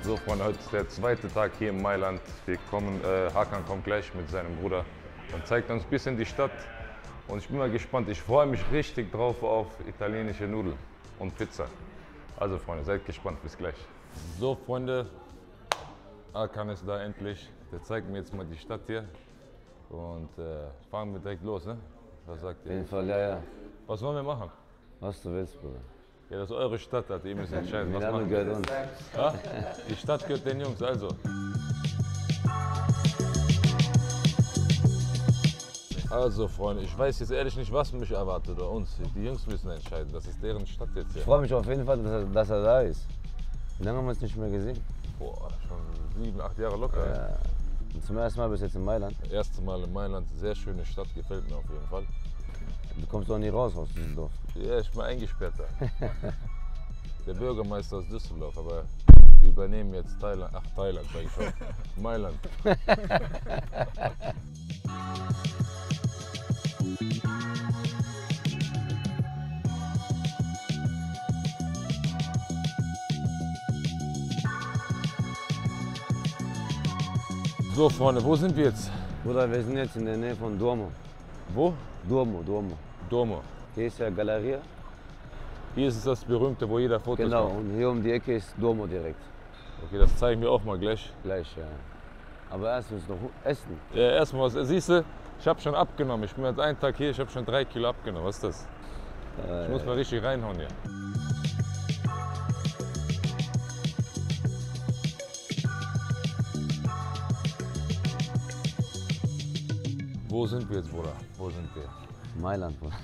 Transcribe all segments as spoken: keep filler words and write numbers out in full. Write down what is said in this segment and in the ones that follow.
So Freunde, heute ist der zweite Tag hier in Mailand. Wir kommen, äh, Hakan kommt gleich mit seinem Bruder und zeigt uns ein bisschen die Stadt. Und ich bin mal gespannt, ich freue mich richtig drauf auf italienische Nudeln und Pizza. Also Freunde, seid gespannt, bis gleich. So Freunde, Hakan ist da endlich. Der zeigt mir jetzt mal die Stadt hier. Und äh, fangen wir direkt los, ne? Was sagt ihr? Auf jeden Fall, ja, ja. Was wollen wir machen? Was du willst, Bruder. Ja, das ist eure Stadt, hat ihr müsst entscheiden. Was Milano machen gehört uns. Ja? Die Stadt gehört den Jungs, also. Also Freunde, ich weiß jetzt ehrlich nicht, was mich erwartet oder uns. Die Jungs müssen entscheiden, das ist deren Stadt jetzt hier. Ich freue mich auf jeden Fall, dass er, dass er da ist. Wie lange haben wir uns nicht mehr gesehen? Boah, schon sieben, acht Jahre locker. Ja. Und zum ersten Mal bist du jetzt in Mailand. Das erste Mal in Mailand, sehr schöne Stadt, gefällt mir auf jeden Fall. Du kommst doch nie raus aus diesem Dorf. Ja, ich bin eingesperrt da. Der Bürgermeister aus Düsseldorf, aber wir übernehmen jetzt Thailand, ach Thailand sag ich schon, Mailand. So Freunde, wo sind wir jetzt? Bruder, wir sind jetzt in der Nähe von Duomo. Wo? Duomo, Duomo. Duomo. Hier ist ja Galeria. Hier ist es das berühmte, wo jeder Fotos Genau, macht. und hier um die Ecke ist Duomo direkt. Okay, das zeigen wir auch mal gleich. Gleich, ja. Aber erst müssen wir noch essen. Ja, erstmal was. Siehst du, ich habe schon abgenommen. Ich bin jetzt einen Tag hier, ich habe schon drei Kilo abgenommen. Was ist das? Äh, Ich muss mal richtig reinhauen hier. Wo sind wir jetzt, Bruder? Wo sind wir? Mailand, Bruder.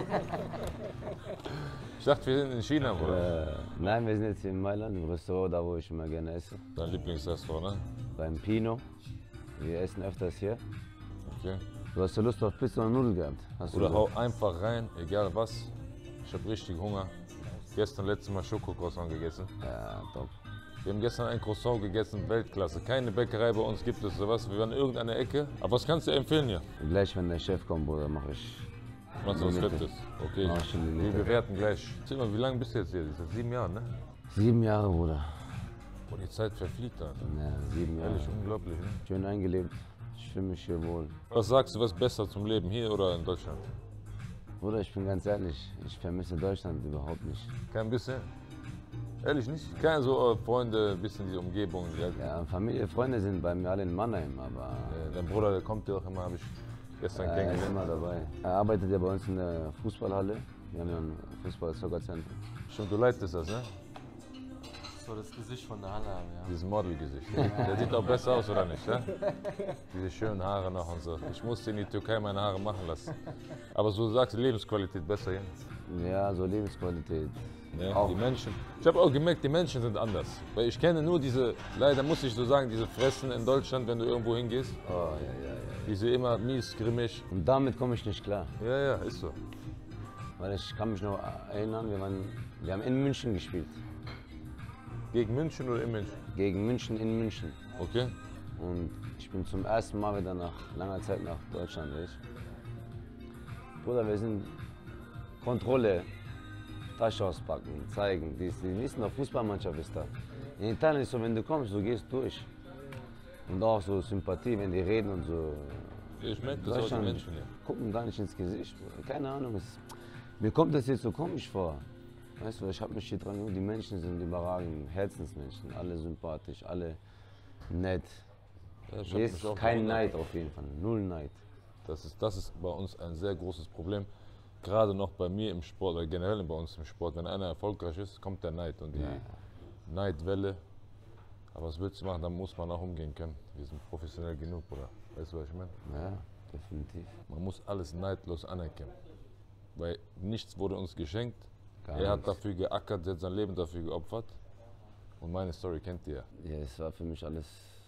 Ich dachte, wir sind in China, Bruder. Äh, nein, wir sind jetzt hier in Mailand, im Restaurant, da wo ich immer gerne esse. Dein Lieblingsrestaurant, ne? Beim Pino. Wir essen öfters hier. Okay. Du hast ja Lust auf Pizza und Nudeln gehabt. Hast du Oder hau gesagt? einfach rein, egal was. Ich habe richtig Hunger. Gestern letztes Mal Schokocroissant gegessen. Ja, top. Wir haben gestern ein Croissant gegessen, Weltklasse. Keine Bäckerei bei uns gibt es sowas. Wir waren in irgendeiner Ecke. Aber was kannst du empfehlen hier? Gleich, wenn der Chef kommt, Bruder, mache ich. Machst du was Limite. Fettes? Okay, Mach ich die wir Limite. bewerten gleich. Erzähl mal, wie lange bist du jetzt hier? Seit sieben Jahren, ne? Sieben Jahre, Bruder. Und die Zeit verfliegt da. Ja, sieben Jahre. Ehrlich, unglaublich, ne? Schön eingelebt. Ich fühle mich hier wohl. Was sagst du, was ist besser zum Leben, hier oder in Deutschland? Bruder, ich bin ganz ehrlich, ich vermisse Deutschland überhaupt nicht. Kein bisschen? Ehrlich nicht? Keine so äh, Freunde, ein bisschen die Umgebung. Die, Ja, Familie, Freunde sind bei mir alle in Mannheim, aber äh, dein Bruder, der kommt ja auch immer, habe ich gestern äh, er ist kennengelernt. immer dabei. Er arbeitet ja bei uns in der Fußballhalle. Wir haben ja ein Fußball-Soccer-Zentrum. Schon, du leitest das, ne? So das Gesicht von der Halle haben, ja. Dieses Modelgesicht. Der sieht auch besser aus, oder nicht? Ja? Diese schönen Haare noch und so. Ich musste in die Türkei meine Haare machen lassen. Aber so sagst du, Lebensqualität besser hier. Ja, so Lebensqualität. Ja, Auch. die Menschen. Ich habe auch gemerkt, die Menschen sind anders. Weil ich kenne nur diese, leider muss ich so sagen, diese Fressen in Deutschland, wenn du irgendwo hingehst. Oh, ja, ja, ja. Diese immer mies, grimmig. Und damit komme ich nicht klar. Ja, ja, ist so. Weil ich kann mich noch erinnern, wir, waren, wir haben in München gespielt. Gegen München oder in München? Gegen München in München. Okay. Und ich bin zum ersten Mal wieder nach langer Zeit nach Deutschland. Weißt? Bruder, wir sind Kontrolle, Tasche auspacken, zeigen. Die, die nächste noch Fußballmannschaft ist da. In Italien ist so, wenn du kommst, du gehst durch. Und auch so Sympathie, wenn die reden und so. Ich merke das auch die Deutschland Menschen hier. gucken gar nicht ins Gesicht. Bruder. Keine Ahnung. Es, mir kommt das jetzt so komisch vor. Weißt du, ich habe mich hier dran gewöhnt, die Menschen sind überragend, Herzensmenschen, alle sympathisch, alle nett. Ja, ich hab Hier mich ist auch kein gewundert. Neid auf jeden Fall, null Neid. Das ist, das ist bei uns ein sehr großes Problem. Gerade noch bei mir im Sport, oder generell bei uns im Sport. Wenn einer erfolgreich ist, kommt der Neid und die Ja. Neidwelle. Aber was willst du machen, da muss man auch umgehen können. Wir sind professionell genug, Bruder. Weißt du, was ich meine? Ja, definitiv. Man muss alles neidlos anerkennen. Weil nichts wurde uns geschenkt. Gar Er hat nichts. dafür geackert, er hat sein Leben dafür geopfert. Und meine Story kennt ihr. Ja, es war für mich alles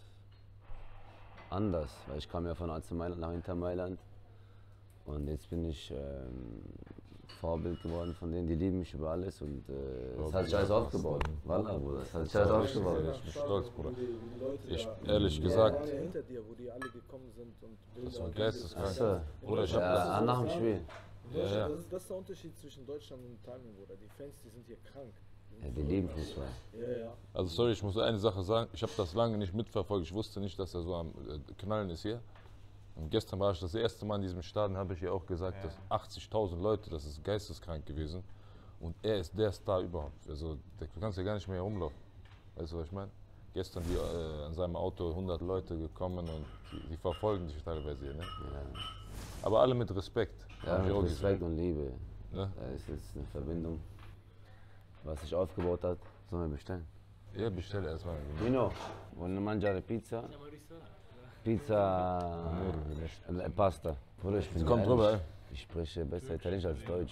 anders, weil ich kam ja von A C Mailand nach Inter Mailand und jetzt bin ich ähm, Vorbild geworden von denen, die lieben mich über alles und äh, es hat sich alles aufgebaut. Wallah, Bruder, es hat sich alles aufgebaut. Ich bin stolz, Bruder. Die Leute Ich, da ehrlich gesagt, alle hinter dir, wo die alle gekommen sind und Bilder. das war und geisteskrank. Achso, Bruder, ich hab ja, das- nach dem Spiel. In Deutschland, Ja, ja. Das, ist, das ist der Unterschied zwischen Deutschland und Italien, Bruder. Die Fans, die sind hier krank. Die Ja, die lieben Fußball. Ja, ja. Also sorry, ich muss eine Sache sagen, ich habe das lange nicht mitverfolgt, ich wusste nicht, dass er so am äh, Knallen ist hier. Und gestern war ich das erste Mal in diesem Stadion, habe ich ja auch gesagt, ja. dass achtzigtausend Leute, das ist geisteskrank gewesen. Und er ist der Star überhaupt. Also du kannst ja gar nicht mehr rumlaufen. Weißt du, was ich meine? Gestern die, äh, an seinem Auto hundert Leute gekommen und die, die verfolgen dich teilweise hier. Ne? Ja. Aber alle mit Respekt. Ja, Hab ich mit auch Respekt gesehen. und Liebe. Ne? Da ist jetzt eine Verbindung, was sich aufgebaut hat. Sollen wir bestellen? Ja, bestell erstmal. Nino, voglio mangiare pizza? Pizza, äh, Pasta. Bruder, ich bin Kommt ehrlich, drüber, ey. ich spreche besser Italienisch als Deutsch.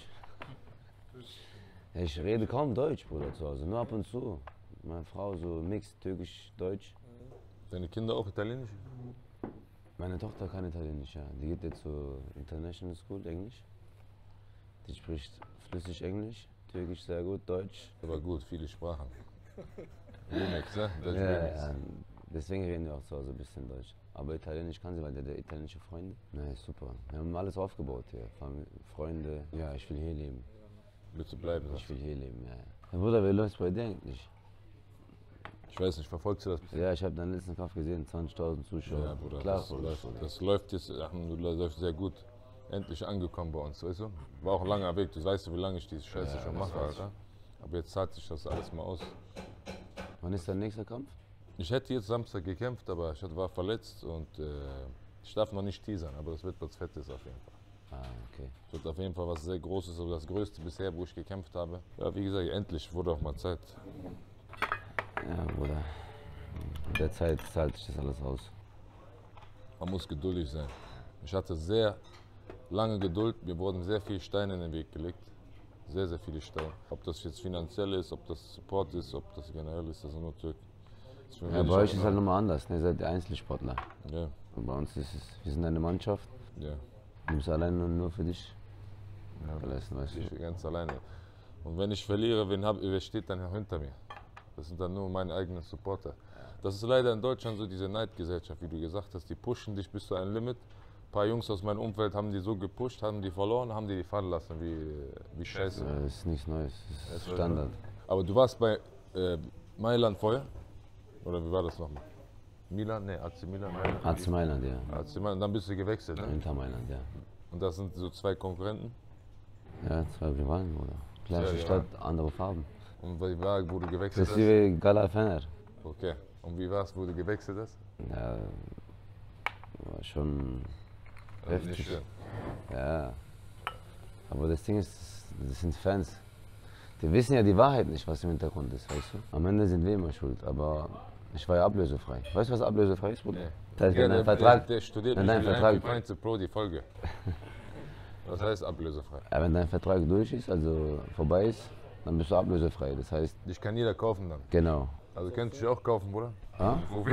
Ja, ich rede kaum Deutsch, Bruder, zu Hause, nur ab und zu. Meine Frau so Mix, Türkisch-Deutsch. Deine Kinder auch Italienisch? Meine Tochter kann Italienisch, ja. Die geht jetzt zur International School, Englisch. Die spricht flüssig Englisch, Türkisch sehr gut, Deutsch. Aber gut, viele Sprachen. Remix, ne? Das ist Ja, Remix. ja, deswegen reden wir auch zu Hause ein bisschen Deutsch. Aber Italienisch kann sie, weil der hat italienische Freunde. Na, ist super. Wir haben alles aufgebaut hier. Familie, Freunde. Ja, ich will hier leben. Willst du bleiben? Ich will hier leben, ja. Ja, Bruder, wie läuft's bei dir eigentlich? Ich weiß nicht, verfolgst du das? Ja, ich habe deinen letzten Kampf gesehen, zwanzigtausend Zuschauer. Ja, Bruder, Klar, das, Bruder. läuft, das läuft jetzt, Alhamdulillah, läuft sehr gut. Endlich angekommen bei uns, weißt du? War auch ein langer Weg, du weißt ja, wie lange ich diese Scheiße Ja, schon das mache, weiß ich. Alter. Aber jetzt zahlt sich das alles mal aus. Wann ist dein nächster Kampf? Ich hätte jetzt Samstag gekämpft, aber ich war verletzt und äh, ich darf noch nicht teasern, aber das wird was Fettes auf jeden Fall. Ah, okay. Es wird auf jeden Fall was sehr Großes, aber das Größte bisher, wo ich gekämpft habe. Ja, wie gesagt, endlich wurde auch mal Zeit. Ja, Bruder. Mit der Zeit zahlt sich das alles aus. Man muss geduldig sein. Ich hatte sehr lange Geduld, mir wurden sehr viele Steine in den Weg gelegt. Sehr, sehr viele Steine. Ob das jetzt finanziell ist, ob das Support ist, ob das generell ist, das ist nur Türk. Deswegen Ja, will ich bei auch euch ist halt immer- nochmal anders, ne? Ihr seid die Einzelsportler. Ja, Und bei uns ist es, wir sind eine Mannschaft. ja. Du musst alleine nur, nur für dich verlassen, weißt du. Ich bin ganz alleine. Und wenn ich verliere, wen hab, wer steht dann hinter mir? Das sind dann nur meine eigenen Supporter. Das ist leider in Deutschland so diese Neidgesellschaft, wie du gesagt hast. Die pushen dich bis zu einem Limit. Ein paar Jungs aus meinem Umfeld haben die so gepusht, haben die verloren, haben die die fallen lassen, wie, wie scheiße. Ja, das ist nichts Neues, das ist Ja, Standard. Aber du warst bei äh, Mailand vorher? Oder wie war das nochmal? Milan? Ne, A C Milan. Mailand. A C Mailand, ja. A C Milan, dann bist du gewechselt. Ne? Inter Mailand, ja. Und das sind so zwei Konkurrenten. Ja, zwei Rivalen, oder? Gleiche Ja, Stadt, andere Farben. Und wie war, wo du Das gewechselt ist hast? wie Gala Fener. Okay. Und wie war es, wo du gewechselt hast? Ja, war schon Also nicht heftig. schön. Ja. Aber das Ding ist, das sind Fans. Die wissen ja die Wahrheit nicht, was im Hintergrund ist, weißt du? Am Ende sind wir immer schuld, aber ich war ja ablösefrei. Weißt du, was ablösefrei ist, Bruder? Nee. Das heißt, Ja, wenn der, dein Vertrag, der, der studiert wenn mich dein wie ein Vertrag, Pints Pro die Folge. Was heißt ablösefrei? ja, wenn dein Vertrag durch ist, also vorbei ist, dann bist du ablösefrei. Das heißt, Dich kann jeder kaufen dann. genau. Also könntest du dich auch kaufen, Bruder? Ah?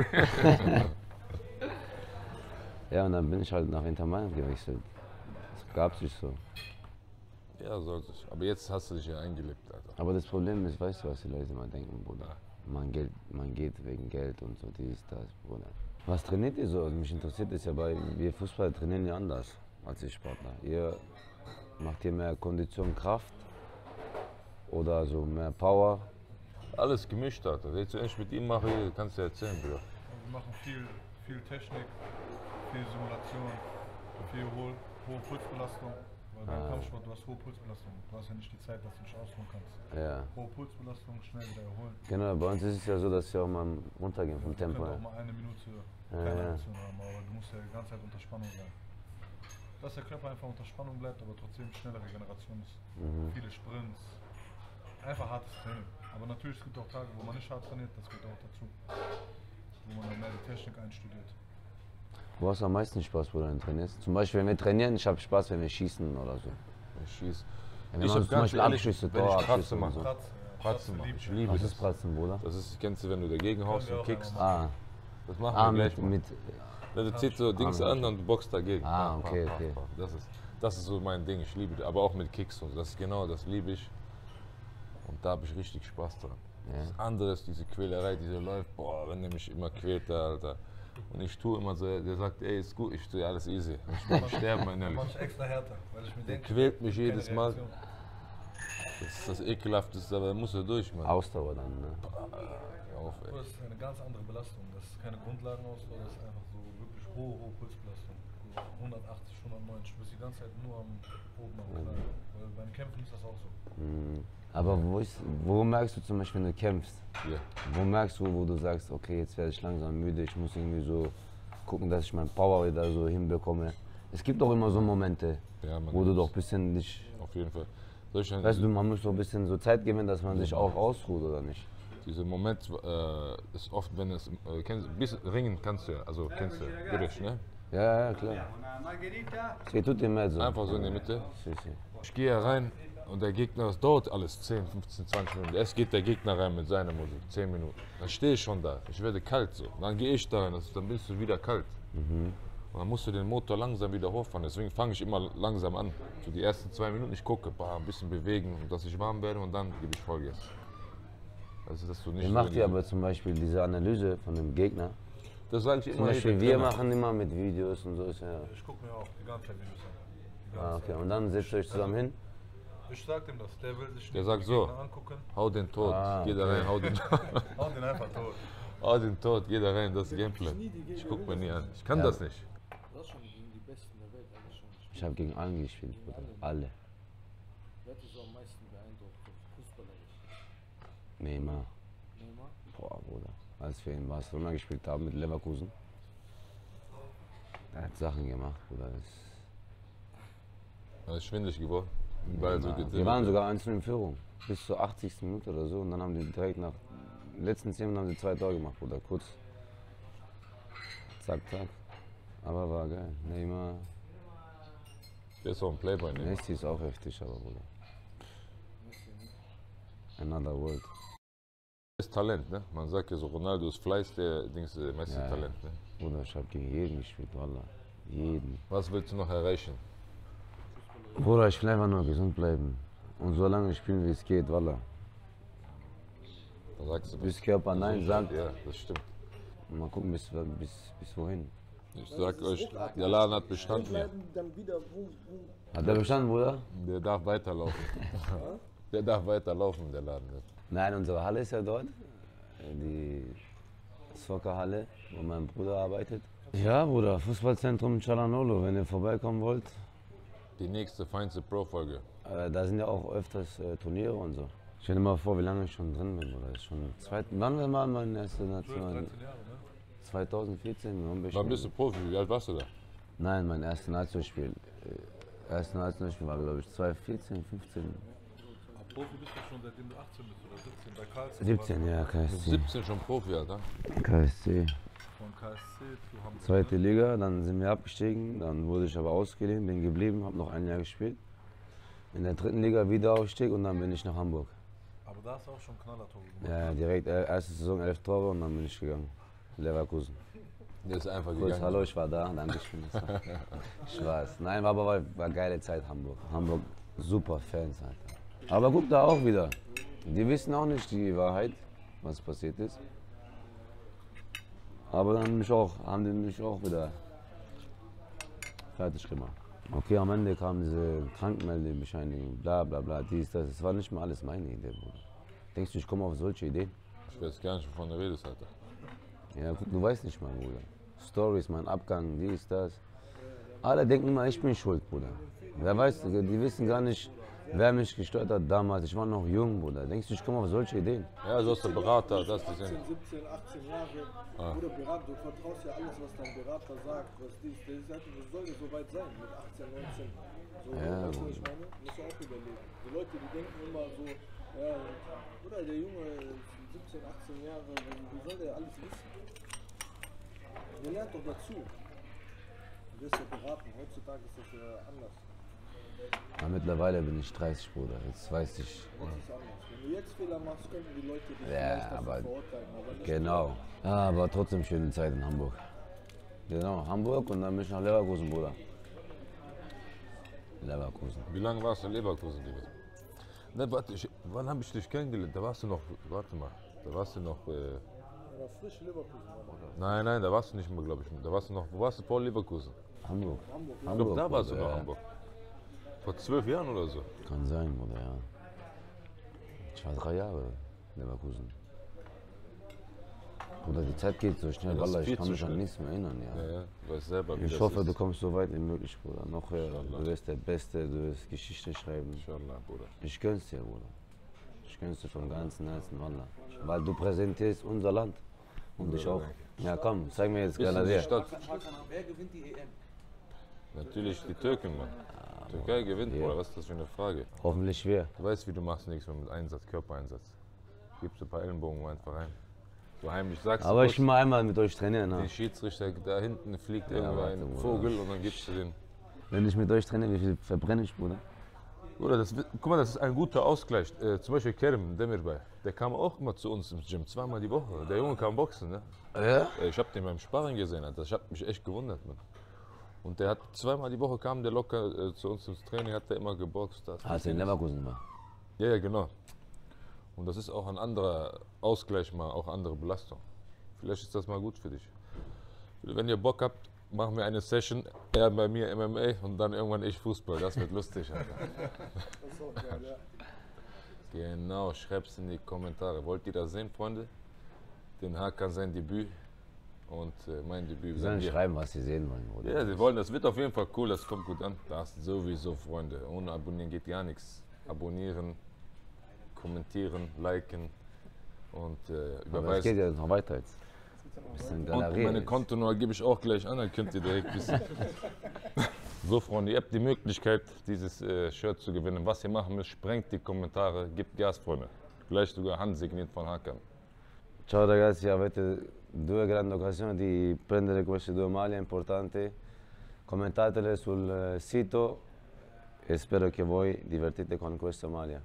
Ja, und dann bin ich halt nach Inter Mailand gewechselt. Das gab sich so. Ja, sollte ich. Aber jetzt hast du dich ja eingelebt, Alter. Aber das Problem ist, weißt du, was die Leute immer denken, Bruder? Man, Geld, man geht wegen Geld und so, dies, das, Bruder. Was trainiert ihr so? Also mich interessiert es ja, bei wir Fußballer trainieren ja anders als ihr Sportler. Ihr macht hier mehr Kondition, Kraft oder so mehr Power. Alles gemischt, Alter. Wenn ich echt mit ihm mache, kannst du erzählen, Bruder. Wir machen viel, viel Technik, viel Simulation, viel hohe, hohe Pulsbelastung. Weil beim Ah. Kampfsport, du hast hohe Pulsbelastung. Du hast ja nicht die Zeit, dass du dich ausruhen kannst. Ja, Hohe Pulsbelastung, schnell wieder erholen. genau. Bei uns ist es ja so, dass wir auch mal runtergehen vom Wir können Tempo. auch her. mal eine Minute Ja, keine ja. Aktion haben, aber du musst ja die ganze Zeit unter Spannung sein. Dass der Körper einfach unter Spannung bleibt, aber trotzdem schnelle Regeneration ist. Mhm. Viele Sprints. Einfach hartes Training. Aber natürlich es gibt auch Tage, wo man nicht hart trainiert, das gehört auch dazu. Wo man dann mehr die Technik einstudiert. Wo hast du am meisten Spaß, wo du dann trainierst? Zum Beispiel, wenn wir trainieren, ich habe Spaß, wenn wir schießen oder so. Ich schieß. Ja, wir Ich machen hab zum ganz Beispiel ehrlich, Abschüsse, wenn ich Torabschüsse Kratze und mache. so. Pratzen, ja. Pratzen machen. liebt Ich man. liebe Was das. ist Pratzen, Bruder? Das ist, kennst du, wenn du dagegen haust wir und auch kickst. einmal Ah, Das machen ah wir gleich mit, mal. mit, Du ziehst so Dings Ah, an und du boxst dagegen. Ah, Pa, pa, okay, pa, okay. pa. Das ist, das ist so mein Ding. Ich liebe das. Aber auch mit Kicks und so. Das ist genau, das liebe ich. Und da habe ich richtig Spaß dran. Ja. Das andere ist diese Quälerei, die so läuft. Boah, wenn der mich immer quält, der Alter. Und ich tue immer so, der sagt, ey, ist gut, ich tue alles easy. Ich will sterben innerlich. Manchmal extra härter, weil ich mir Der denke, quält mich keine jedes Mal. Reaktion. Das ist das Ekelhafteste, aber musst du durch, Mann. Ausdauer dann, ne? Hör auf, ey. Das ist eine ganz andere Belastung. Das ist keine Grundlagenausdauer, das ist einfach so wirklich hohe, hohe Pulsbelastung. So hundertachtzig, hundertneunzig, du bist die ganze Zeit nur am oben am Knall. Weil beim Kämpfen ist das auch so. Mhm. Aber wo, ist, wo merkst du zum Beispiel, wenn du kämpfst? Ja. Wo merkst du, wo du sagst, okay, jetzt werde ich langsam müde, ich muss irgendwie so gucken, dass ich meinen Power wieder so hinbekomme. Es gibt doch immer so Momente, Ja, man wo du ist- doch ein bisschen dich, Auf jeden Fall. Soll ich weißt du, man muss doch ein bisschen so Zeit gewinnen, dass man sich auch ausruht, oder nicht? Dieser Moment äh, ist oft, wenn es, äh, kennst, bis Ringen kannst du ja, also kennst du, Gericht, ne? Ja, ja, klar. Sí, tut dir mehr so. Einfach so in der Mitte. Sí, sí. Ich gehe ja rein und der Gegner, es dauert alles zehn, fünfzehn, zwanzig Minuten. Erst geht der Gegner rein mit seiner Musik, zehn Minuten. Dann stehe ich schon da, ich werde kalt so. Dann gehe ich da rein, das- dann bist du wieder kalt. Mhm. Und dann musst du den Motor langsam wieder hochfahren. Deswegen fange ich immer langsam an. So die ersten zwei Minuten, ich gucke, bah, ein bisschen bewegen, dass ich warm werde und dann gebe ich Vollgas. Also, dass du nicht Wie so macht in ihr die- aber zum Beispiel diese Analyse von dem Gegner? Das sage ich Zum immer. Beispiel, jedem wir Trainer. machen immer mit Videos und so. Ist ja. Ich gucke mir auch die ganze Zeit Videos an. Die Ah, ganze okay. Und dann setzt ihr euch zusammen hin. Zeit. Ich sag dem das, der will sich Der nicht sagt die so. Gegner angucken. Hau den tot, Ah, geh da okay. rein, hau den Hau den einfach tot. Hau den tot, geh da rein, das ist Gameplay. Ich guck mir nie an. Ich kann Ja. das nicht. Du hast schon gegen die Besten der Welt alles schon gespielt. Ich habe gegen alle gespielt, Bruder. Alle. Wer hat dich so am meisten beeindruckt, so fußballerisch? Neymar. Neymar? Boah, Bruder. Als wir in Barcelona gespielt haben mit Leverkusen. Er hat Sachen gemacht, Bruder. Das Er ist schwindelig geworden. Weil so Ja, wir gedribbelt. waren sogar eins in Führung. Bis zur achtzigsten Minute oder so. Und dann haben die direkt nach den letzten zehn Minuten haben die zwei Tore gemacht, Bruder. Kurz. Zack, zack. Aber war geil. Neymar. Der ist auch ein Playboy, ne? Messi ist auch heftig, aber Bruder. Another world. Das ist Talent, ne? Man sagt ja so, Ronaldo ist Fleiß, der Dings, äh, Messi Ja. Talent, ne? Bruder, ich habe gegen jeden gespielt, Wallah. Jeden. Was willst du noch erreichen? Bruder, ich will einfach nur gesund bleiben. Und so lange spielen, wie es geht, Wallah. Da sagst du Bis Körper Nein sagt. Ja, das stimmt. Mal gucken, bis, bis, bis wohin. Ich sag euch, der Laden hat bestanden hier. Bleiben dann wieder, wo, wo Hat der bestanden, Bruder? Der darf weiterlaufen. Der darf weiterlaufen, der Laden. Ne? Nein, unsere Halle ist ja dort. Die Soccerhalle, wo mein Bruder arbeitet. Ja, Bruder, Fußballzentrum Cialanolo, wenn ihr vorbeikommen wollt. Die nächste feinste Pro-Folge. Äh, da sind ja auch öfters äh, Turniere und so. Stell dir mal vor, wie lange ich schon drin bin, Bruder. Das ist schon zweit, wann war mal mein erster National? dreizehn Jahre, ne? zweitausendvierzehn. warum bin ich Wann schon- bist du Profi? Wie alt warst du da? Nein, mein erstes Nationalspiel. Äh, erste Nationalspiel war, glaube ich, zweitausendvierzehn, fünfzehn. Aber Profi bist du schon seitdem du achtzehn bist oder siebzehn bei Karlsruhe. siebzehn, ja, K S C. siebzehn schon Profi, Alter. K S C. Von K S C zu Hamburg. Zweite Liga, dann sind wir abgestiegen, dann wurde ich aber ausgeliehen, bin geblieben, habe noch ein Jahr gespielt. In der dritten Liga wieder Aufstieg und dann bin ich nach Hamburg. Aber da hast du auch schon Knallertore gemacht. Ja, direkt äh, erste Saison elf Tore und dann bin ich gegangen. Leverkusen. Der ist einfach Kurz, gegangen. hallo, ich war da, danke schön. Ich weiß. Nein, war aber war, war geile Zeit Hamburg. Hamburg, super Fans, Alter. Aber guck da auch wieder. Die wissen auch nicht die Wahrheit, was passiert ist. Aber dann haben, mich auch, haben die mich auch wieder fertig gemacht. Okay, am Ende kam diese Krankmeldebescheinigung, bla bla bla, dies, das. Das war nicht mal alles meine Idee, Bruder. Denkst du, ich komme auf solche Ideen? Ich weiß gar nicht, wovon du redest, Alter. Ja, guck, du weißt nicht mal, Bruder. Stories, mein Abgang, dies, das. Alle denken immer, ich bin schuld, Bruder. Wer weiß, die wissen gar nicht, wer mich gestört hat damals. Ich war noch jung, Bruder. Denkst du, ich komme auf solche Ideen? Ja, so ist der Berater, das ist achtzehn, ja. siebzehn, achtzehn Jahre, Ah. Bruder, Berater, du vertraust ja alles, was dein Berater sagt, was dies, der sagt, du soll ja so weit sein, mit achtzehn, neunzehn. So, Ja, weißt du, was Mann. ich meine? Musst du auch überlegen. Die Leute, die denken immer so, ja, Bruder, der Junge, siebzehn, achtzehn Jahre, wie wie soll der alles wissen? Der lernt doch dazu. Du wirst ja beraten, heutzutage ist das ja anders. Aber mittlerweile bin ich dreißig, Bruder. Jetzt weiß ich. Jetzt ist anders. Wenn du jetzt Fehler machst, könnten die Leute dich Ja, vielleicht dafür aber verurteilen, aber nicht Genau. Ja, aber trotzdem schöne Zeit in Hamburg. Genau, Hamburg und dann bin ich nach Leverkusen, Bruder. Leverkusen. Wie lange warst du in Leverkusen, Digga? Ne, warte, ich, wann habe ich dich kennengelernt? Da warst du noch, warte mal, da warst du noch, äh, Er war frisch Leverkusen. Oder? nein, nein, da warst du nicht mehr, glaube ich. Da warst du noch, wo warst du vor Leverkusen? Hamburg. Ich glaube, da warst du Bruder, noch ja. Hamburg. Vor zwölf Jahren oder so. Kann sein, Bruder, ja. Ich war drei Jahre in Leverkusen. Bruder, die Zeit geht so schnell, Ja, das ist Wallah, ich viel kann zu mich an schnell. nichts mehr erinnern. Ja. Ja, ja, du weißt selber, wie Ich das hoffe, ist. du kommst so weit wie möglich, Bruder. Noch höher. Du wirst der Beste, du wirst Geschichte schreiben. Inshallah, Bruder. Ich gönn's dir, Bruder. Ich gönn's dir vom ganzen Herzen, Wallah. Weil du präsentierst unser Land. Und ich auch. Ja, komm, zeig mir jetzt Bisschen die Galaria. Stadt. Wer gewinnt die E M? Natürlich die Türken, Mann. Türkei gewinnt, ja. Bruder, was ist das für eine Frage? Hoffentlich schwer. Du weißt, wie du machst nichts mehr mit Einsatz, Körpereinsatz. Gibst ein paar Ellenbogen einfach rein. So heimlich sagst Aber du ich will mal einmal mit euch trainieren. den Ha? Schiedsrichter, da hinten fliegt Ja, irgendwo warte, ein Bruder. Vogel und dann gibst du den. Wenn ich mit euch trainiere, wie viel verbrenne ich, Bruder? Bruder, das, guck mal, das ist ein guter Ausgleich. Äh, zum Beispiel Kerem Demirbay, der kam auch immer zu uns im Gym, zweimal die Woche. Der Junge kam boxen, ne? Ja? Äh, Ich hab den beim Sparring gesehen, Alter. Das hat mich echt gewundert, Mann. Und der hat zweimal die Woche kam der locker äh, zu uns ins Training, hat der immer geboxt. Das Als er in Leverkusen war. Ja, ja, genau. Und das ist auch ein anderer Ausgleich, mal auch andere Belastung. Vielleicht ist das mal gut für dich. Wenn ihr Bock habt, machen wir eine Session, er bei mir M M A und dann irgendwann ich Fußball. Das wird lustig, Alter. Das ist auch geil, ja. Genau, schreibt's in die Kommentare. Wollt ihr das sehen, Freunde? Den Hakan sein Debüt und äh, mein Debüt. Sie sollen Wenn wir- schreiben, was sie sehen wollen, Bruder. Ja, sie wollen, das wird auf jeden Fall cool, das kommt gut an. Das sowieso, Freunde. Ohne Abonnieren geht gar nichts. Abonnieren, kommentieren, liken und äh, Aber es geht überweisen. ja noch weiter jetzt. Bisschen Und Galerie. meine Kontonummer gebe ich auch gleich an, dann könnt ihr direkt wissen. So, Freunde, ihr habt die Möglichkeit, dieses äh, Shirt zu gewinnen. Was ihr machen müsst, sprengt die Kommentare, gebt Gas, Freunde. Gleich sogar handsigniert von Hakan. Ciao ragazzi, avete due grandi occasioni di prendere queste due maglie importanti. Commentatele sul eh, sito e spero che voi divertite con questa maglia.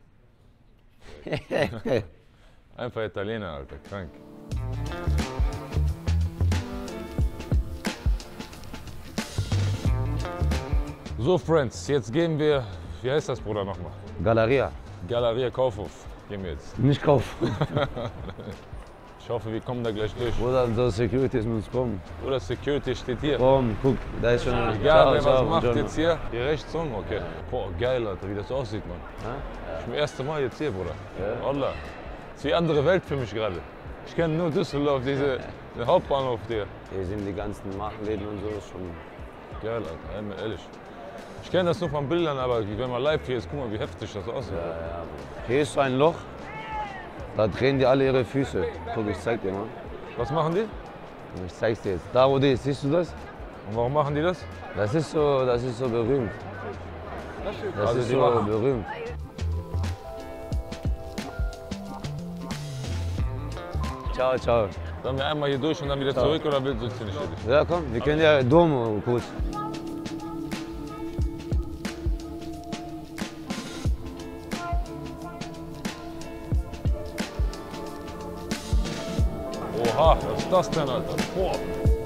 Einfach Italiener, Alter, krank. So, Friends, jetzt gehen wir, wie heißt das, Bruder, nochmal? Galeria, Galeria Kaufhof. Gehen wir jetzt. nicht kaufen. Ich hoffe, wir kommen da gleich durch. Bruder, so Securities muss kommen. Oder Security steht hier. Komm, guck, da ist schon ein Egal, wer was macht buongiorno. jetzt hier. Hier rechts rum, okay. Boah, geil, Alter, wie das aussieht, Mann. Ja? Ich bin das erste Mal jetzt hier, Bruder. Ja. Allah. Das ist wie andere Welt für mich gerade. Ich kenne nur Düsseldorf, diese den Hauptbahnhof hier. Hier sind die ganzen Markenläden und so schon. Geil, Alter, einmal ehrlich. Ich kenne das nur von Bildern, aber wenn man live hier ist, guck mal, wie heftig das aussieht. Ja, ja, Bruder. Hier ist so ein Loch, da drehen die alle ihre Füße. Guck, ich zeig dir mal. Was machen die? Ich zeig's dir jetzt. Da wo die ist, siehst du das? Und warum machen die das? Das ist so, das ist so berühmt. Das Also ist die so machen- berühmt. Ciao, ciao. Sollen wir einmal hier durch und dann wieder zurück oder willst du nicht fertig? Ja, komm, wir können ja Dom kurz. Oha, was ist das denn, Alter? Boah.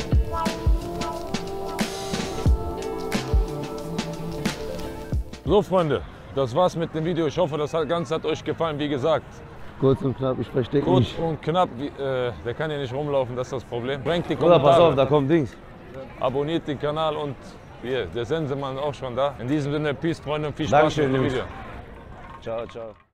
So, Freunde, das war's mit dem Video. Ich hoffe, das Ganze hat euch gefallen, wie gesagt. Kurz und knapp, ich verstehe Kurz nicht. und knapp, wie, äh, der kann hier nicht rumlaufen, das ist das Problem. Bringt die Bruder, Kommentare, pass auf, da kommt Dings. abonniert den Kanal und hier, der Sensemann ist auch schon da. In diesem Sinne, Peace, Freunde, und viel Spaß Dankeschön, mit dem Jungs. Video. Ciao, ciao.